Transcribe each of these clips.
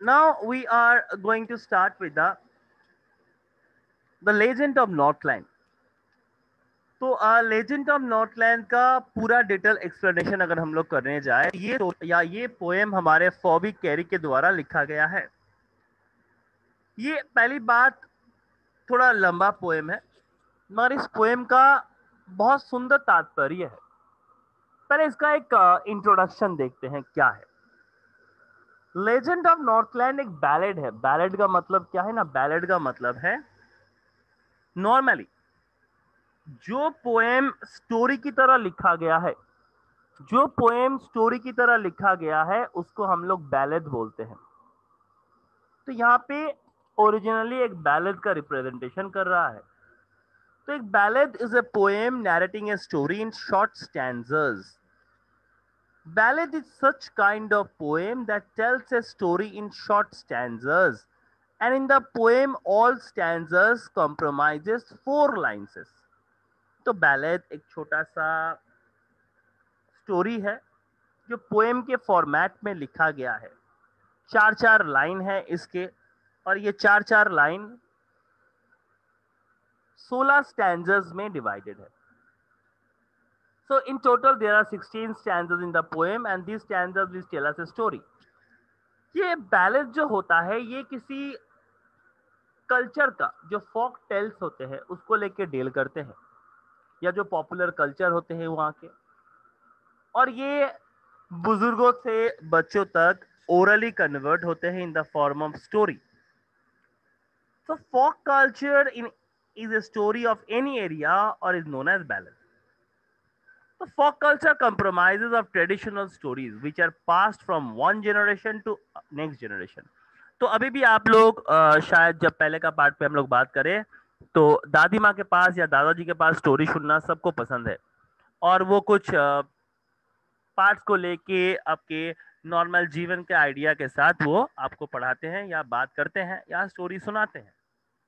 Now we are going to start with the legend of Northland. तो legend of Northland का पूरा detail explanation अगर हम लोग करने जाए, ये पोएम हमारे फॉबी कैरी के द्वारा लिखा गया है। ये पहली बात, थोड़ा लंबा पोएम है, मगर इस पोएम का बहुत सुंदर तात्पर्य है। पहले इसका एक इंट्रोडक्शन देखते हैं क्या है। लेजेंड ऑफ नॉर्थलैंड एक बैलेड है। बैलेड का मतलब क्या है ना, बैलेड का मतलब है नॉर्मली जो पोएम स्टोरी की तरह लिखा गया है, जो पोएम स्टोरी की तरह लिखा गया है उसको हम लोग बैलेड बोलते हैं। तो यहाँ पे ओरिजिनली एक बैलेड का रिप्रेजेंटेशन कर रहा है। तो एक ballad is a poem narrating a story in short stanzas. Ballad is such kind of poem that tells a story in short stanzas, and in the poem all stanzas compromises 4 lines. तो ballad एक छोटा सा story है जो poem के format में लिखा गया है। 4 लाइन है इसके, और ये 4 लाइन 16 स्टैंजर्स में डिवाइडेड है। So in total there are 16 stanzas in the poem and these stanzas will tell us a story. ये बैलेड जो होता है ये किसी कल्चर का, जो फोक टेल्स होते हैं उसको लेके डील करते हैं, या जो पॉपुलर कल्चर होते हैं वहां के, और ये बुजुर्गों से बच्चों तक ओरली कन्वर्ट होते हैं in the form of story. So folk culture is a story of any area or is known as ballad. So folk culture compromises of traditional stories which are passed from one generation to next generation. तो अभी भी आप लोग शायद जब पहले का part पे हम लोग बात करें तो दादी माँ के पास या दादाजी के पास स्टोरी सुनना सबको पसंद है, और वो कुछ पार्ट्स को लेके आपके नॉर्मल जीवन के आइडिया के साथ वो आपको पढ़ाते हैं या बात करते हैं या स्टोरी सुनाते हैं।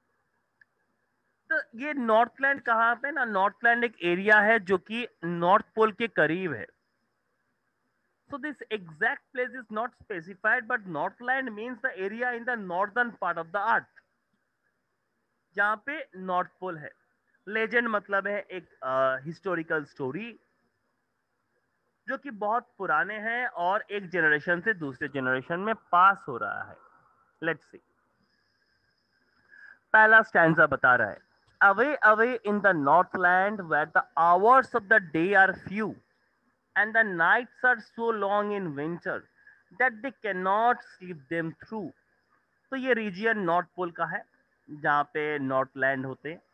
तो ये नॉर्थलैंड कहाँ पे ना, नॉर्थलैंड एक एरिया है जो कि नॉर्थ पोल के करीब है। So this exact place is not specified, but Northland means the area in the northern part of the earth, जहाँ पे नॉर्थ पोल है। लेजेंड मतलब है एक हिस्टोरिकल स्टोरी जो कि बहुत पुराने हैं और एक जनरेशन से दूसरे जनरेशन में पास हो रहा है। लेट्स सी, पहला स्टैंजा बता रहा है, away away in the northland where the hours of the day are few and the nights are so long in winter that they cannot sleep them through. तो ये रीजियन नॉर्थ पोल का है जहाँ पे Northland होते हैं,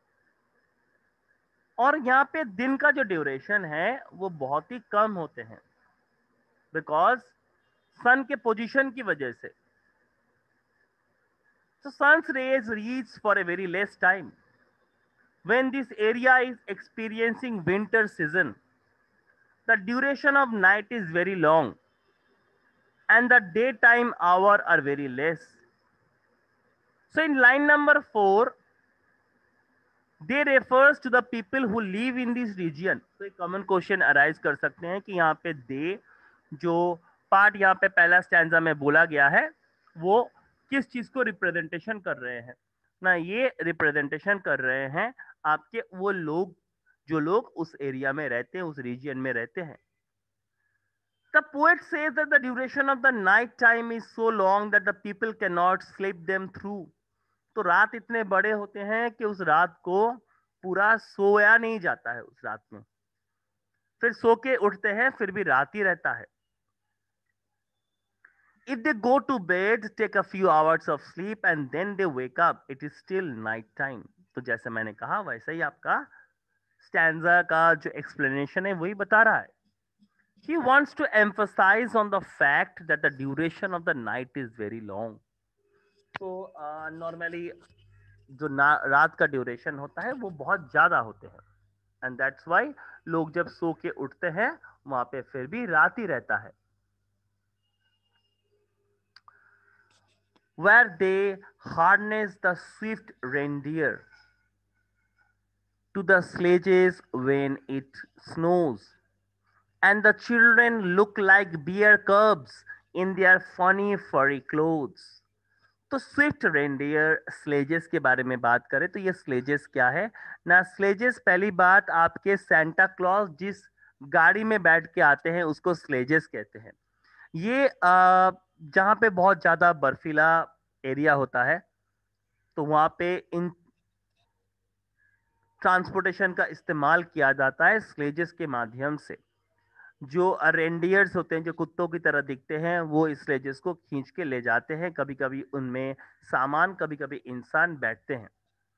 और यहाँ पे दिन का जो ड्यूरेशन है वो बहुत ही कम होते हैं बिकॉज सन के पोजीशन की वजह से। So sun's rays reach for a very less time. When this area is experiencing winter season, the duration of night is very long and the daytime hour are very less. So in line number 4, they refers to the people who live in this region. तो एक common question arise कर सकते हैं कि यहाँ पे दे जो part यहाँ पे पहला स्टैंजा में बोला गया है वो किस चीज को रिप्रेजेंटेशन कर रहे हैं ना, ये रिप्रेजेंटेशन कर रहे हैं आपके वो लोग जो लोग उस एरिया में रहते हैं, उस रीजन में रहते हैं। The poet says that the duration of the night time is so long that the people cannot sleep them through. तो रात इतने बड़े होते हैं कि उस रात को पूरा सोया नहीं जाता है उस रात में, फिर सो के उठते हैं फिर भी रात ही रहता है। If they go to bed, take a few hours of sleep and then they wake up, it is still night time. तो जैसे मैंने कहा वैसे ही आपका स्टैंजा का जो एक्सप्लेनेशन है वही बता रहा है। He wants to emphasize on the fact that the duration of the night is very long. तो नॉर्मली जो रात का ड्यूरेशन होता है वो बहुत ज्यादा होते हैं, एंड दैट्स वाई लोग जब सो के उठते हैं वहां पे फिर भी रात ही रहता है। Where they harness the swift reindeer to the sledges when it snows, and the children look like bear cubs in their funny furry clothes. तो स्विफ्ट रेंडियर स्लेजेस के बारे में बात करें तो ये स्लेजेस क्या है ना। स्लेजेस पहली बात आपके सेंटा क्लॉज जिस गाड़ी में बैठ के आते हैं उसको स्लेजेस कहते हैं। ये जहाँ पे बहुत ज्यादा बर्फीला एरिया होता है तो वहां पे इन ट्रांसपोर्टेशन का इस्तेमाल किया जाता है स्लेजेस के माध्यम से। जो रेंडियर्स होते हैं जो कुत्तों की तरह दिखते हैं वो इस स्लेजेस को खींच के ले जाते हैं। कभी कभी उनमें सामान कभी कभी इंसान बैठते हैं।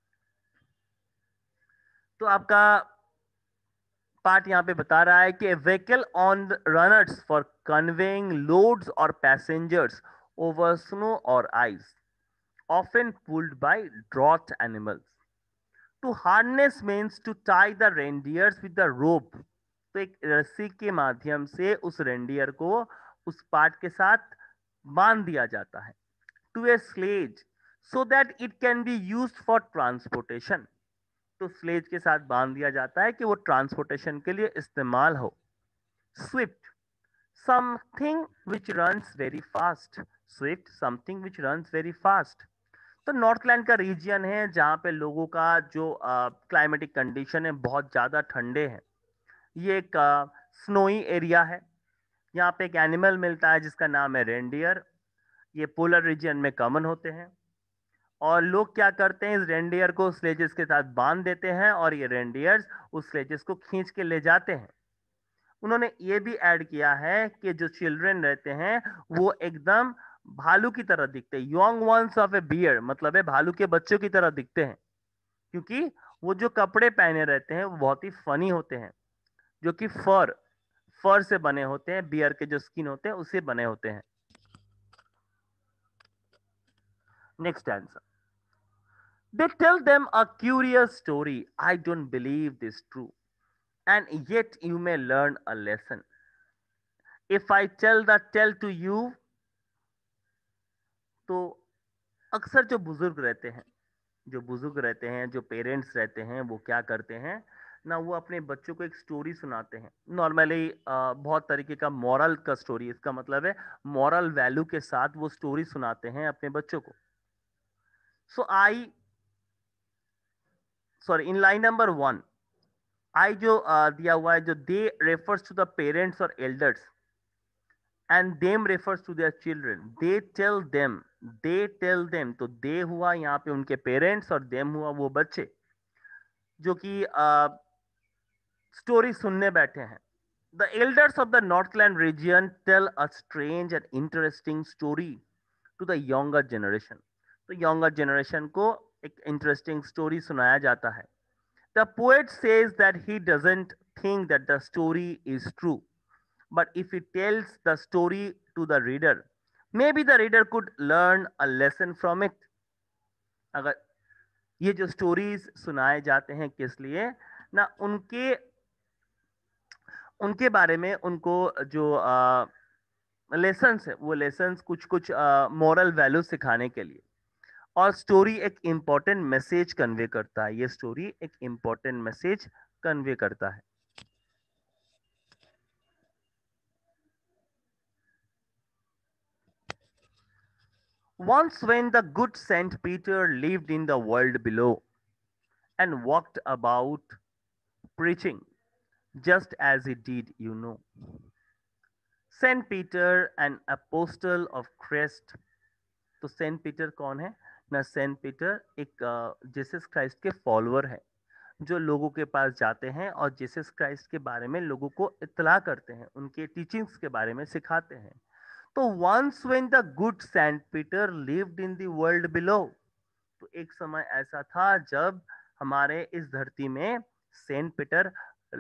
तो आपका पार्ट यहाँ पे बता रहा है कि vehicle on runners for conveying loads और पैसेंजर्स ओवर स्नो और ice often pulled by draught animals. To harness means to tie the reindeers with the rope. तो एक रस्सी के माध्यम से उस रेंडियर को उस पार्ट के साथ बांध दिया जाता है। To a sledge so that it can be used for transportation. तो स्लेज के साथ बांध दिया जाता है कि वो ट्रांसपोर्टेशन के लिए इस्तेमाल हो। Swift something which runs very fast. Swift something which runs very fast. तो नॉर्थलैंड का रीजियन है जहाँ पे लोगों का जो क्लाइमेटिक कंडीशन है बहुत ज्यादा ठंडे हैं। ये एक स्नोई एरिया है। यहाँ पे एक एनिमल मिलता है जिसका नाम है रेंडियर। ये पोलर रीजियन में कॉमन होते हैं। और लोग क्या करते हैं इस रेंडियर को स्लेजेस के साथ बांध देते हैं और ये रेंडियर्स उस स्लेजेस को खींच के ले जाते हैं। उन्होंने ये भी ऐड किया है कि जो चिल्ड्रन रहते हैं वो एकदम भालू की तरह दिखते हैं। Young ones of a bear मतलब है भालू के बच्चों की तरह दिखते हैं क्योंकि वो जो कपड़े पहने रहते हैं वो बहुत ही फनी होते हैं जो कि फर फर से बने होते हैं। बियर के जो स्किन होते हैं उससे बने होते हैं। Next answer. They tell them a curious story. I don't believe this true. And yet you may learn a lesson. If I tell the tale to you, तो अक्सर जो बुजुर्ग रहते हैं जो पेरेंट्स रहते हैं वो क्या करते हैं ना। वो अपने बच्चों को एक स्टोरी सुनाते हैं। नॉर्मली बहुत तरीके का मॉरल का स्टोरी, इसका मतलब है मॉरल वैल्यू के साथ वो स्टोरी सुनाते हैं अपने बच्चों को। So I sorry in line number 1 I जो दिया हुआ है जो they refers to the parents और elders and them refers to their children. They tell them तो दे हुआ यहाँ पे उनके पेरेंट्स और देम हुआ वो बच्चे जो कि स्टोरी सुनने बैठे हैं। The elders of the Northland region tell a strange and interesting story to the younger generation. तो यंगर जनरेशन को एक इंटरेस्टिंग स्टोरी सुनाया जाता है। The poet says that he doesn't think that the story is true, but if he tells the story to the reader, maybe the reader could learn a lesson from it. अगर ये जो stories सुनाए जाते हैं किस लिए ना, उनके उनके बारे में उनको जो लेसन्स है वो लेसन्स कुछ कुछ मॉरल वैल्यू सिखाने के लिए। और स्टोरी एक इंपॉर्टेंट मैसेज कन्वे करता है। ये स्टोरी एक इंपॉर्टेंट मैसेज कन्वे करता है। Once, when the good Saint Peter lived in the world below and walked about preaching, just as he did, you know. Saint Peter, an apostle of Christ. तो saint Peter कौन है ना। Saint Peter एक Jesus Christ के follower है जो लोगों के पास जाते हैं और जीसस क्राइस्ट के बारे में लोगों को इत्तला करते हैं, उनके टीचिंग्स के बारे में सिखाते हैं। तो once when the good saint Peter lived in the world below, तो एक समय ऐसा था जब हमारे इस धरती में सेंट पीटर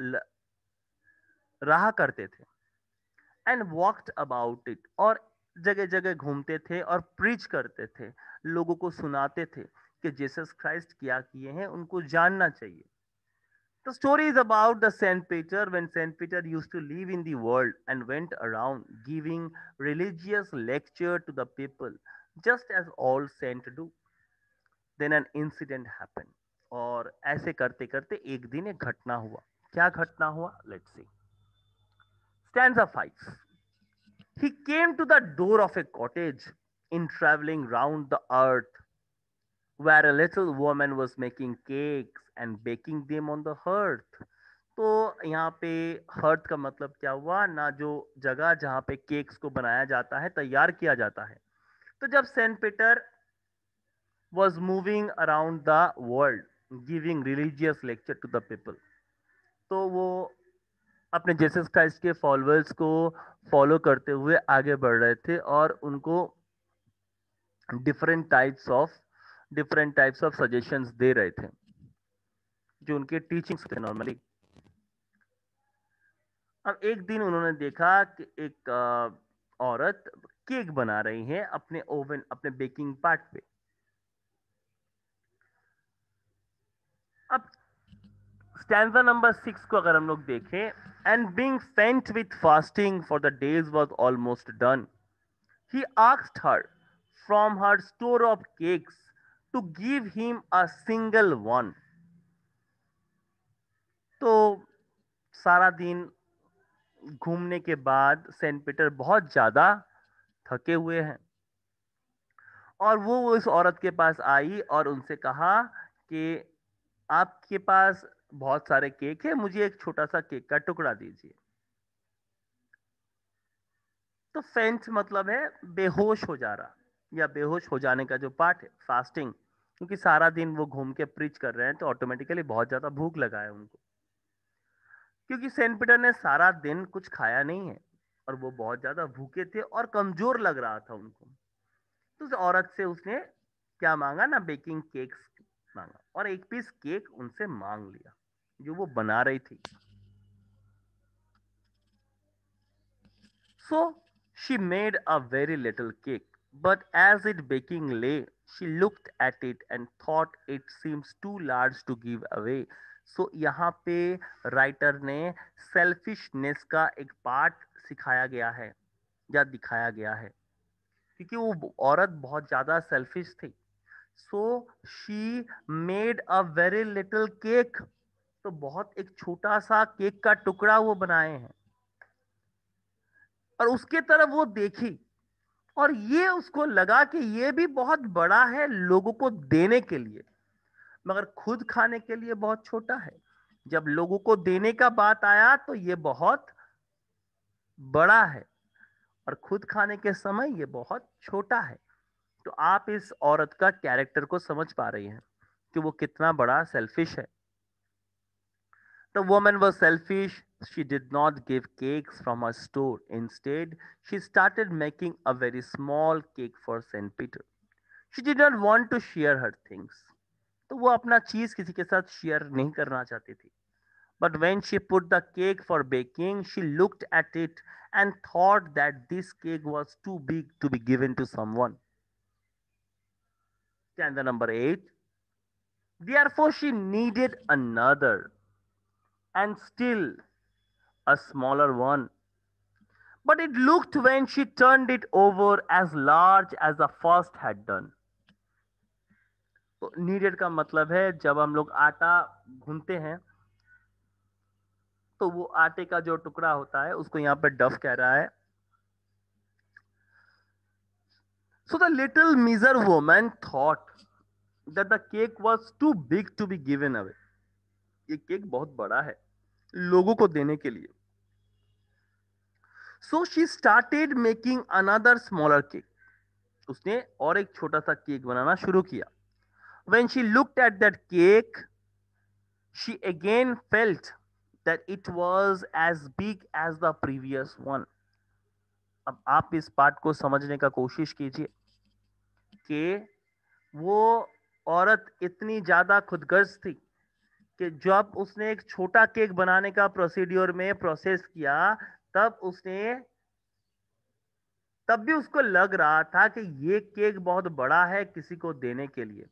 रहा करते थे। एंड वॉक्ड अबाउट इट, और जगह जगह घूमते थे और प्रीच करते थे, लोगों को सुनाते थे कि जीसस क्राइस्ट क्या किए हैं, उनको जानना चाहिए। The story is about the Saint Peter when Saint Peter used to live in the world and went around giving religious lecture to the people just as all saints do. Then an incident happened. और ऐसे करते करते एक दिन एक घटना हुआ। क्या घटना हुआ? Let's see. Stanza 5. He came to the door of a cottage in traveling round the earth, where a little woman was making cakes and baking them on the hearth. तो यहाँ पे हर्थ का मतलब क्या हुआ ना, जो जगह जहाँ पे केक्स को बनाया जाता है, तैयार किया जाता है। तो जब saint Peter was moving around the world giving religious lecture to the people, तो वो अपने जीसस क्राइस्ट के फॉलोअर्स को फॉलो करते हुए आगे बढ़ रहे थे और उनको डिफरेंट टाइप्स ऑफ सजेशंस दे रहे थे जो उनके टीचिंग्स थे नॉर्मली। अब एक दिन उन्होंने देखा कि एक औरत केक बना रही है अपने ओवन, अपने बेकिंग पार्ट पे। अब स्टैंजा नंबर 6 को अगर हम लोग देखें, and being faint with fasting for the days was almost done, he asked her from her store of cakes to give him a single one। तो सारा दिन घूमने के बाद सेंट पीटर बहुत ज्यादा थके हुए हैं और वो उस औरत के पास आई और उनसे कहा कि आपके पास बहुत सारे केक है, मुझे एक छोटा सा केक का टुकड़ा दीजिए। तो फेंट मतलब है बेहोश हो जा रहा या बेहोश हो जाने का जो पार्ट है फास्टिंग, क्योंकि सारा दिन वो घूम के प्रीच कर रहे हैं तो ऑटोमेटिकली बहुत ज्यादा भूख लगा है उनको, क्योंकि सेंट पीटर ने सारा दिन कुछ खाया नहीं है और वो बहुत ज्यादा भूखे थे और कमजोर लग रहा था उनको। तो उस औरत से उसने क्या मांगा ना, बेकिंग केक्स मांगा और एक पीस केक उनसे मांग लिया जो वो बना रही थी। So she made a very little cake, but as it baking lay, she looked at it and thought it seems too large to give away. So यहाँ पे राइटर ने सेल्फिशनेस का एक पार्ट सिखाया गया है या दिखाया गया है, क्योंकि वो औरत बहुत ज्यादा सेल्फिश थी। So she made a very little cake, तो बहुत एक छोटा सा केक का टुकड़ा वो बनाए हैं और उसके तरफ वो देखी और ये उसको लगा कि ये भी बहुत बड़ा है लोगों को देने के लिए, मगर खुद खाने के लिए बहुत छोटा है। जब लोगों को देने का बात आया तो ये बहुत बड़ा है और खुद खाने के समय ये बहुत छोटा है। तो आप इस औरत का कैरेक्टर को समझ पा रही हैं कि वो कितना बड़ा सेल्फिश है। The woman was selfish. She did not give cakes from her store. Instead, she started making a very small cake for Saint Peter. She did not want to share her things. तो वो अपना चीज किसी के साथ share नहीं करना चाहती थी। But when she put the cake for baking, she looked at it and thought that this cake was too big to be given to someone. Stanza number 8. Therefore, she needed another and still a smaller one. But it looked when she turned it over as large as the first had done. तो needed का मतलब है जब हम लोग आटा गूंथते हैं तो वो आटे का जो टुकड़ा होता है उसको यहाँ पे डफ कह रहा है। So the little miser woman thought that the cake was too big to be given away. ये केक बहुत बड़ा है लोगों को देने के लिए। So she started making another smaller cake. उसने और एक छोटा सा केक बनाना शुरू किया। When she looked at that cake she again felt that it was as big as the previous one। अब आप इस पार्ट को समझने का कोशिश कीजिए कि वो औरत इतनी ज्यादा खुदगर्ज थी कि जब उसने एक छोटा केक बनाने का प्रोसीड्योर में प्रोसेस किया तब भी उसको लग रहा था कि ये केक बहुत बड़ा है किसी को देने के लिए।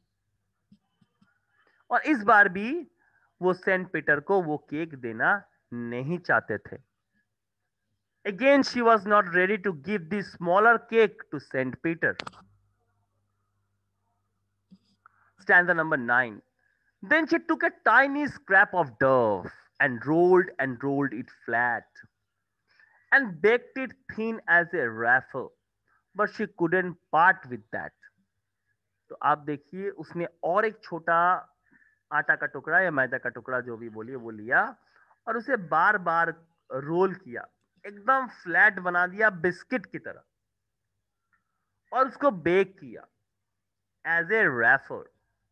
और इस बार भी वो सेंट पीटर को वो केक देना नहीं चाहते थे। Again, she was not ready to give the smaller cake to Saint Peter. Stanza number 9. Then she took a tiny scrap of dough and rolled it flat and baked it thin as a wafer, but she couldn't part with that. तो आप देखिए उसने और एक छोटा आटा का टुकड़ा या मैदा का टुकड़ा जो भी बोलिए वो लिया और उसे बार बार रोल किया, एकदम फ्लैट बना दिया बिस्किट की तरह, और उसको बेक किया एज ए रैफर।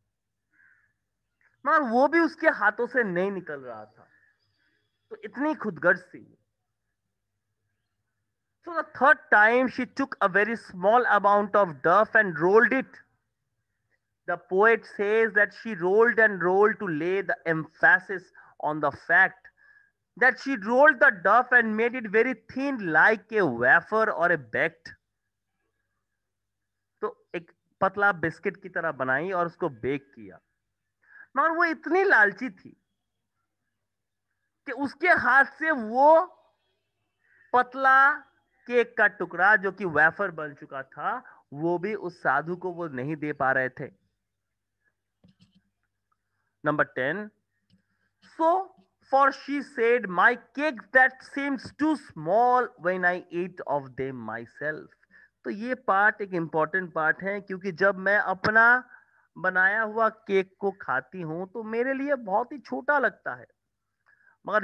मगर वो भी उसके हाथों से नहीं निकल रहा था, तो इतनी खुदगर्ज थी। So the third time she took a very small amount of dough and rolled it. The poet says that she rolled and rolled to lay the emphasis on the fact that she rolled the dough and made it very thin like a wafer or a baked. तो एक पतला biscuit की तरह बनाई और उसको bake किया। मगर वो इतनी लालची थी कि उसके हाथ से वो पतला केक का टुकड़ा जो कि वेफर बन चुका था वो भी उस साधु को वो नहीं दे पा रहे थे। Number 10, so for she said my cake that seems too small when I eat of them myself। तो ये पार्ट एक इंपॉर्टेंट पार्ट है, क्योंकि जब मैं अपना बनाया हुआ केक को खाती हूं तो मेरे लिए बहुत ही छोटा लगता है, मगर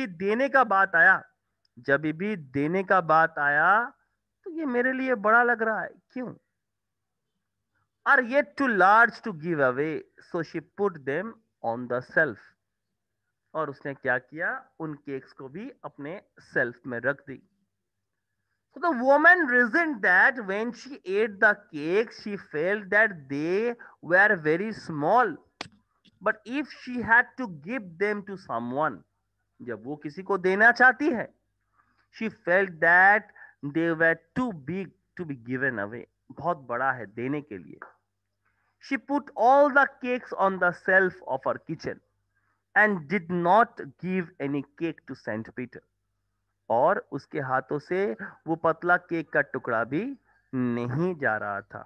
जब भी देने का बात आया तो ये मेरे लिए बड़ा लग रहा है। क्यों? are yet too large to give away, so she put them on the shelf। और उसने क्या किया, उन केक्स को भी अपने सेल्फ में रख दी। So the woman reasoned that when she ate the cakes, she felt that they were very small. But if she had to give them to someone, जब वो किसी को देना चाहती है, she felt that they were too big to be given away। बहुत बड़ा है देने के लिए। She put all the cakes on the shelf of her kitchen and did not give any cake to Saint Peter। और उसके हाथों से वो पतला केक का टुकड़ा भी नहीं जा रहा था।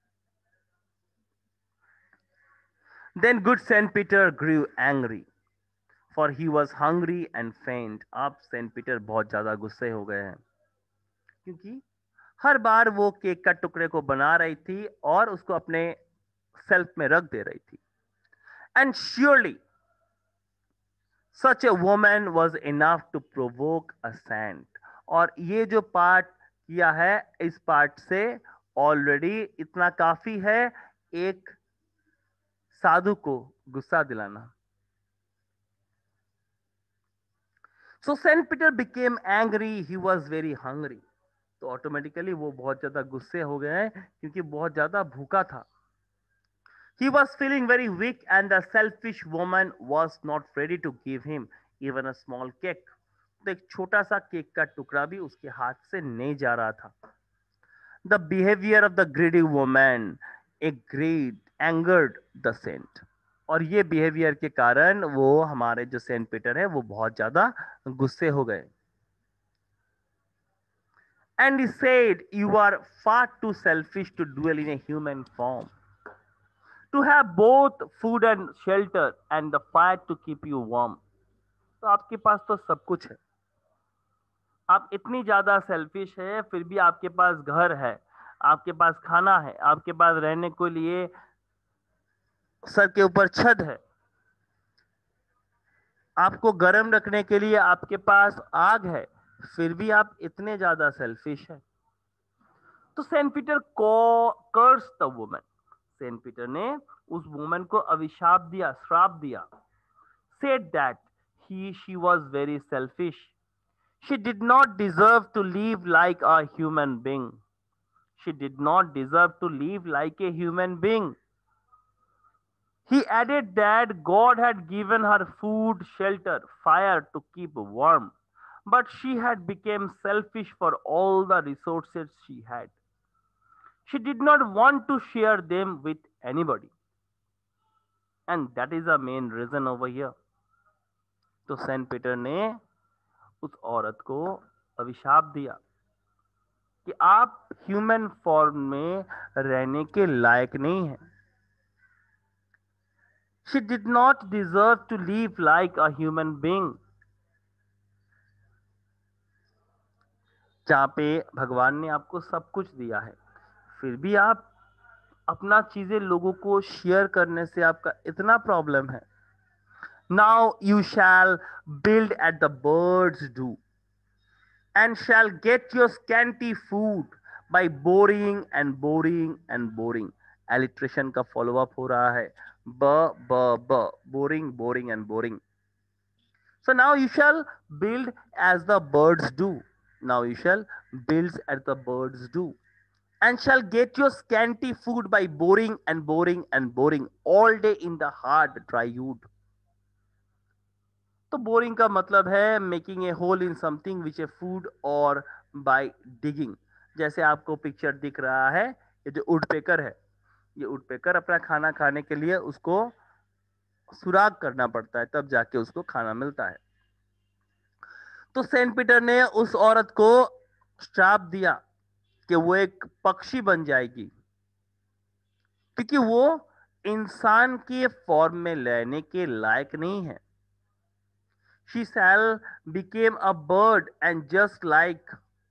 Then good Saint Peter grew angry, for he was hungry and faint। अब सेंट पीटर बहुत ज्यादा गुस्से हो गए हैं, क्योंकि हर बार वो केक का टुकड़े को बना रही थी और उसको अपने सेल्फ में रख दे रही थी। And surely such a woman was enough to provoke a saint। और ये जो पार्ट किया है, इस पार्ट से ऑलरेडी इतना काफी है एक साधु को गुस्सा दिलाना। So saint Peter became angry, he was very hungry. तो ऑटोमेटिकली वो बहुत ज्यादा गुस्से हो गए हैं, क्योंकि बहुत ज्यादा भूखा था। He was feeling very weak and the selfish woman was not ready to give him even a small cake। तो एक छोटा सा केक का टुकड़ा भी उसके हाथ से नहीं जा रहा था। The behavior of the greedy woman angered the saint। और ये बिहेवियर के कारण वो हमारे जो सेंट पीटर है वो बहुत ज्यादा गुस्से हो गए। And he said, you are far too selfish to dwell in a human form, to have both food and shelter and the fire to keep you warm। तो आपके पास तो सब कुछ है, आप इतनी ज्यादा सेल्फिश है, फिर भी आपके पास घर है, आपके पास खाना है, आपके पास रहने के लिए सर के ऊपर छत है, आपको गर्म रखने के लिए आपके पास आग है, फिर भी आप इतने ज्यादा सेल्फिश है। तो सेंट पीटर को curse the woman. Saint Peter ने उस वुमन को अभिशाप दिया, श्राप दिया। Said that she was very selfish। She did not deserve to live like a human being। She did not deserve to live like a human being। He added that God had given her food, shelter, fire to keep warm, but she had become selfish for all the resources she had। She did not want to share them with anybody, and that is the main reason over here। तो saint Peter ने उस औरत को अभिशाप दिया कि आप human form में रहने के लायक नहीं हैं। She did not deserve to live like a human being। जहाँ पे भगवान ने आपको सब कुछ दिया है, फिर भी आप अपना चीजें लोगों को शेयर करने से आपका इतना प्रॉब्लम है. Now you shall build at the birds do, and shall get your scanty food by boring and boring and boring. Alliteration का follow up हो रहा है. ब ब ब, boring boring and boring. So now you shall build as the birds do. Now you shall build as the birds do, and shall get your scanty food by boring and boring and boring all day in the hard dry wood. तो boring का मतलब है making a hole in something which a food और by digging. जैसे आपको picture दिख रहा है, ये जो वुडपेकर है, ये वुडपेकर अपना खाना खाने के लिए उसको सुराग करना पड़ता है, तब जाके उसको खाना मिलता है. तो सेंट पीटर ने उस औरत को श्राप दिया कि वो एक पक्षी बन जाएगी, क्योंकि वो इंसान के फॉर्म में लेने के लायक नहीं है. She shall became a bird, and just like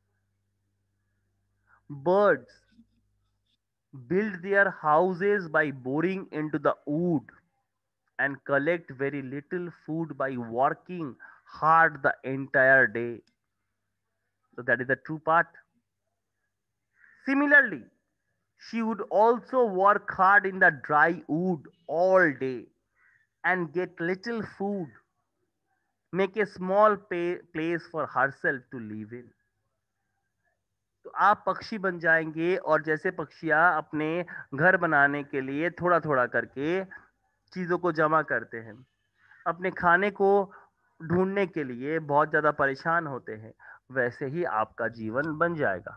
birds build their houses by boring into the wood and collect very little food by working hard the entire day. So that is the true part. Similarly, she would also work hard in the dry wood all day and get little food, make a small place for herself to live in. तो आप पक्षी बन जाएंगे, और जैसे पक्षियां अपने घर बनाने के लिए थोड़ा थोड़ा करके चीजों को जमा करते हैं, अपने खाने को ढूंढने के लिए बहुत ज्यादा परेशान होते हैं, वैसे ही आपका जीवन बन जाएगा.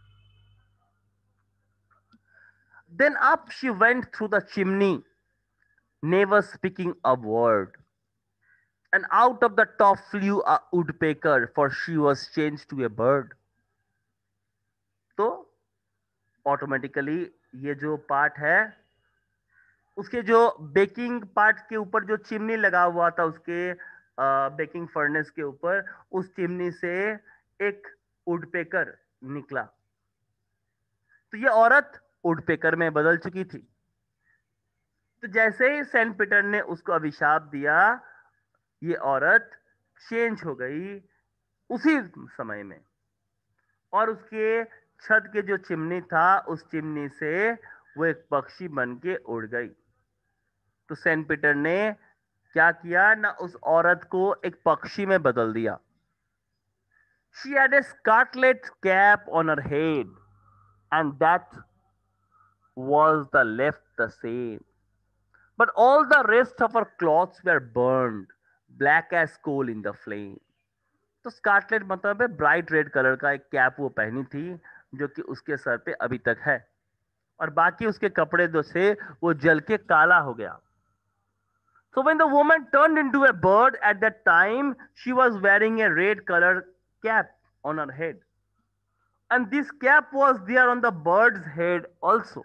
Then up she went through the chimney, never speaking a word, and out of the top flew a woodpecker, for she was change to a bird. तो ऑटोमेटिकली ये जो पार्ट है, उसके जो बेकिंग पार्ट के ऊपर जो चिमनी लगा हुआ था, उसके बेकिंग फर्नेस के ऊपर, उस चिमनी से एक वुडपेकर निकला. तो ये औरत वुडपेकर में बदल चुकी थी. तो जैसे ही सेंट पीटर ने उसको अभिशाप दिया, ये औरत चेंज हो गई उसी समय में, और उसके छत के जो चिमनी था, उस चिमनी से वो एक पक्षी बन के उड़ गई. तो सेंट पीटर ने क्या किया ना, उस औरत को एक पक्षी में बदल दिया. She had a scarlet cap on her head, and that was the left the same. But all the rest of her clothes were burned, black as coal in the flame. तो स्कारलेट मतलब है bright red colour का एक cap वो पहनी थी, जो कि उसके सर पे अभी तक है, और बाकी उसके कपड़े जो थे वो जल के काला हो गया. So when the woman turned into a bird at that time, she was wearing a red colored cap on her head. And this cap was there on the bird's head also.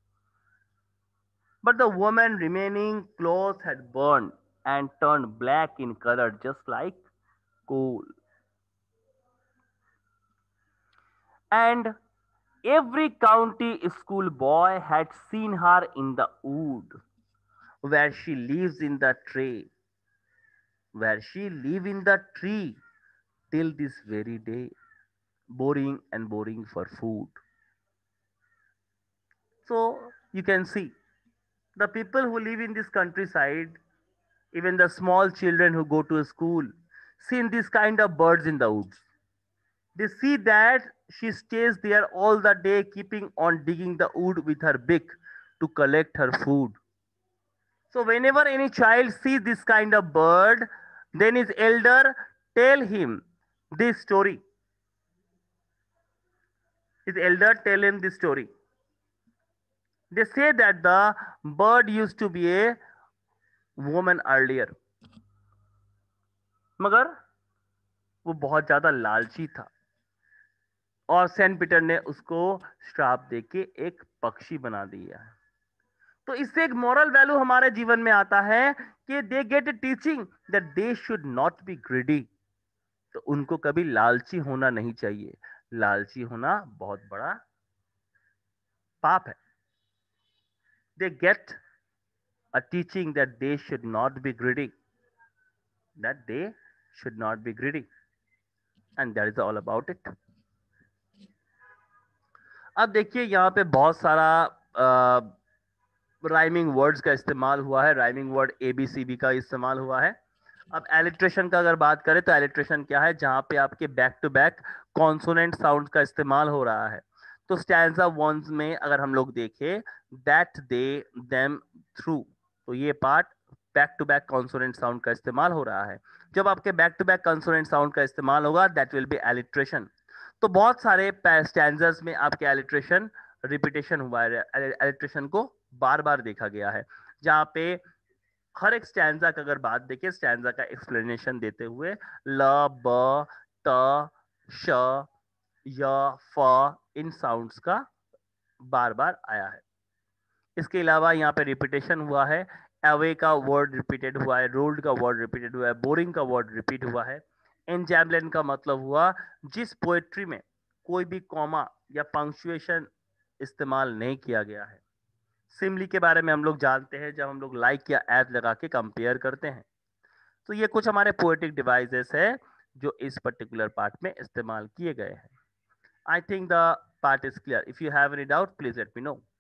But the woman remaining clothes had burned and turned black in color just like coal. And every county school boy had seen her in the wood where she lives in the tree, where she live in the tree till this very day, boring and boring for food. So you can see the people who live in this countryside, even the small children who go to school, seen this kind of birds in the woods. They see that she stays there all the day, keeping on digging the wood with her beak to collect her food. So whenever any child sees this kind of bird, then his elder tell him this story. His elder tell him this story. They say that the bird used to be a woman earlier, मगर वो बहुत ज्यादा लालची था, और Saint Peter ने उसको श्राप देके एक पक्षी बना दिया है. तो इससे एक मॉरल वैल्यू हमारे जीवन में आता है कि they get teaching that they should not be greedy. तो उनको कभी लालची होना नहीं चाहिए. लालची होना बहुत बड़ा पाप है. They get a teaching that they should not be greedy, that they should not be greedy, and that is all about it. अब देखिए यहाँ पे बहुत सारा राइमिंग वर्ड्स का इस्तेमाल हुआ है. राइमिंग वर्ड ABCD का इस्तेमाल हुआ है. अब एलिट्रेशन का अगर बात करें तो एलिट्रेशन क्या है, जहां पे आपके back to back consonant sound का इस्तेमाल हो रहा है. तो स्टैंजा वंस में अगर हम लोग देखें दैट दे देम थ्रू, तो ये part back to back consonant sound का इस्तेमाल हो रहा है. जब आपके back to back consonant sound का इस्तेमाल होगा दैट विल बी एलिट्रेशन. तो बहुत सारे स्टैंजर्स में आपके एलिट्रेशन रिपीटेशन हुआ है. एलिट्रेशन को बार बार देखा गया है, जहां पे हर एक स्टैंजा का अगर बात देखें स्टैंजा का एक्सप्लेनेशन देते हुए ल ब त श य फ इन साउंड्स का बार बार आया है. इसके अलावा यहाँ पे रिपीटेशन हुआ है. अवे का वर्ड रिपीटेड हुआ है, रोल्ड का वर्ड रिपीटेड हुआ है, बोरिंग का वर्ड रिपीट हुआ है. एनजैम्बलेन का मतलब हुआ जिस पोएट्री में कोई भी कॉमा या पंक्चुएशन इस्तेमाल नहीं किया गया है. सिमली के बारे में हम लोग जानते हैं जब हम लोग लाइक या एट लगा के कंपेयर करते हैं. तो ये कुछ हमारे पोएटिक डिवाइसेस है जो इस पर्टिकुलर पार्ट में इस्तेमाल किए गए हैं. I think the part is clear. If you have any doubt please let me no.